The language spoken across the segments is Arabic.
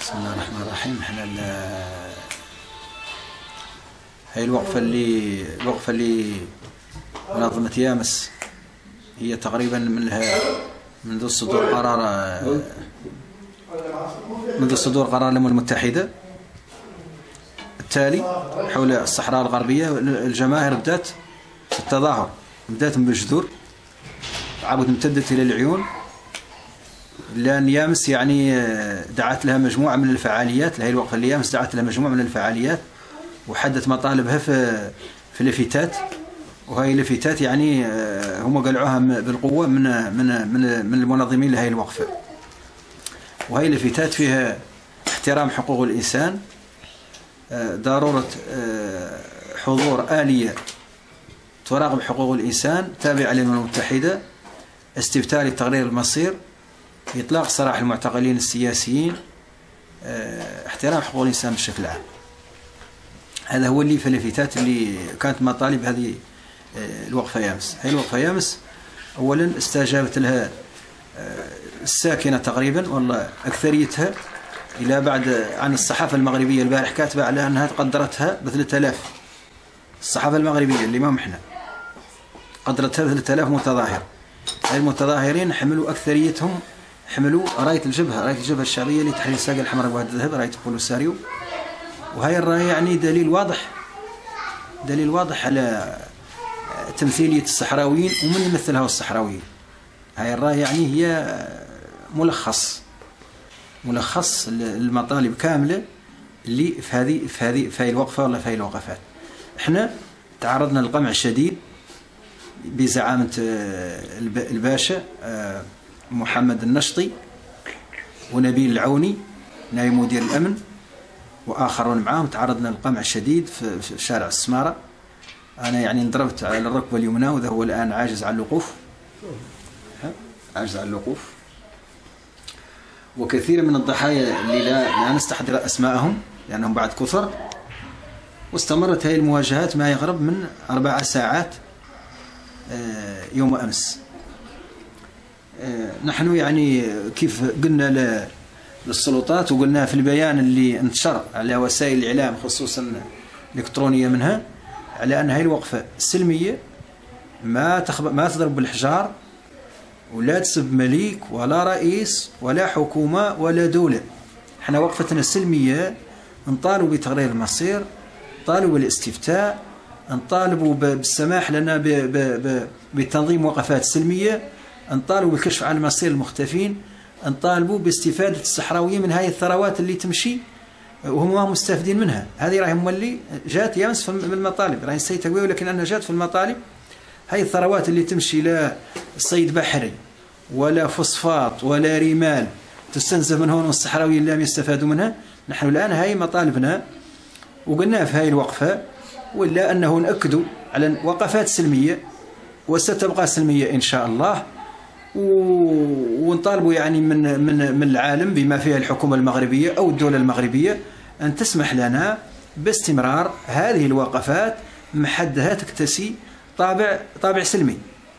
بسم الله الرحمن الرحيم. احنا هاي الوقفة اللي منظمة يامس هي تقريبا منذ صدور قرار الأمم المتحدة التالي حول الصحراء الغربية. الجماهير بدأت في التظاهر، بدأت بالجذور، عاود امتدت إلى العيون، لأن يامس يعني دعت لها مجموعة من الفعاليات. هذه الوقفة اللي يامس دعت لها مجموعة من الفعاليات وحدت مطالبها في اللافتات، وهي اللافتات يعني هم قلعوها بالقوة من المنظمين لهذه الوقفة. وهي اللافتات فيها احترام حقوق الإنسان، ضرورة حضور آلية تراقب حقوق الإنسان تابعة للأمم المتحدة، استفتاء لتغيير المصير، إطلاق سراح المعتقلين السياسيين، احترام حقوق الإنسان بشكل عام. هذا هو اللي في اللافتات اللي كانت مطالب هذه الوقفة يامس. هذه الوقفة يامس أولا استجابت لها الساكنة تقريبا، والله أكثريتها، إلى بعد عن الصحافة المغربية البارح كاتبة على أنها قدرتها ب 3000. الصحافة المغربية اللي ما محنا قدرتها ب 3000 متظاهر. هاي المتظاهرين حملوا أكثريتهم حملوا راية الجبهة الشعبية لتحرير الساقة الحمراء وهذا الذهب، راية بوليساريو. وهي الراية يعني دليل واضح على تمثيلية الصحراويين ومن يمثلها الصحراويين. هاي الراية يعني هي ملخص المطالب كاملة اللي في هذه الوقفة ولا في هذه الوقفات. احنا تعرضنا للقمع الشديد بزعامة الباشا محمد النشطي ونبيل العوني نائب مدير الأمن وآخرون معهم. تعرضنا للقمع الشديد في شارع السمارة. أنا يعني انضربت على الركبة اليمنى، وذا هو الآن عاجز عن الوقوف. وكثير من الضحايا اللي لا نستحضر أسماءهم لأنهم بعد كثر. واستمرت هذه المواجهات ما يقرب من 4 ساعات يوم أمس. نحن يعني كيف قلنا للسلطات وقلنا في البيان اللي انتشر على وسائل الإعلام خصوصا الإلكترونية منها، على أن هذه الوقفة سلمية، ما تضرب بالحجار ولا تسب مليك ولا رئيس ولا حكومة ولا دولة. احنا وقفتنا سلمية، نطالبوا بتغيير المصير، نطالبوا بالاستفتاء، نطالبوا بالسماح لنا بتنظيم وقفات سلمية، نطالبوا بالكشف عن مصير المختفين، نطالبوا باستفادة الصحراويين من هذه الثروات اللي تمشي وهم مستفيدين منها. هذه راهم اللي جات يامس في المطالب، راهي السيد تقوي، ولكن أنها جات في المطالب. هذه الثروات اللي تمشي لا صيد بحري ولا فوسفات ولا رمال تستنزف من هون، والصحراويين لم يستفادوا منها. نحن الآن هاي مطالبنا وقلنا في هاي الوقفة، ولا أنه نأكدوا على وقفات سلمية وستبقى سلمية إن شاء الله. ونطالبوا يعني من العالم بما فيها الحكومة المغربية أو الدولة المغربية أن تسمح لنا باستمرار هذه الوقفات محدها تكتسي طابع سلمي.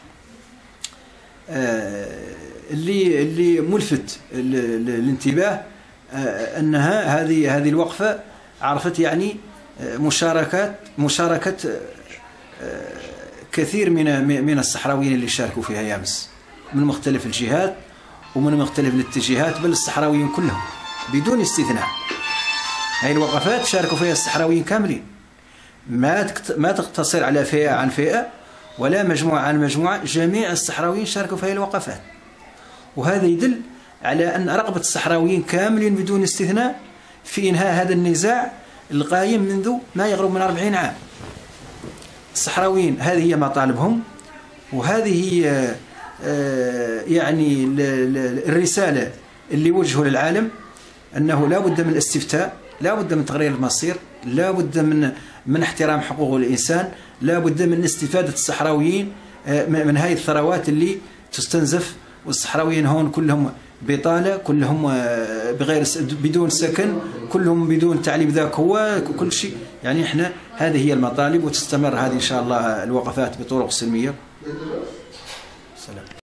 اللي ملفت الانتباه أنها هذه الوقفة عرفت يعني مشاركة كثير من الصحراويين اللي شاركوا فيها يامس من مختلف الجهات ومن مختلف الاتجاهات، بل الصحراويين كلهم بدون استثناء. هذه الوقفات شاركوا فيها الصحراويين كاملين، ما تقتصر على فئة عن فئة ولا مجموعة عن مجموعة، جميع الصحراويين شاركوا في هذه الوقفات. وهذا يدل على أن رغبة الصحراويين كاملين بدون استثناء في إنهاء هذا النزاع القائم منذ ما يقرب من 40 عام. الصحراويين هذه هي مطالبهم، وهذه هي يعني الرسالة اللي وجهوا للعالم، أنه لا بد من الاستفتاء، لا بد من تغيير المصير، لا بد من احترام حقوق الإنسان، لا بد من استفادة الصحراويين من هذه الثروات اللي تستنزف. والصحراويين هون كلهم بطالة، كلهم بدون سكن، كلهم بدون تعليم، ذاك هو كل شيء. يعني احنا هذه هي المطالب، وتستمر هذه إن شاء الله الوقفات بطرق سلمية.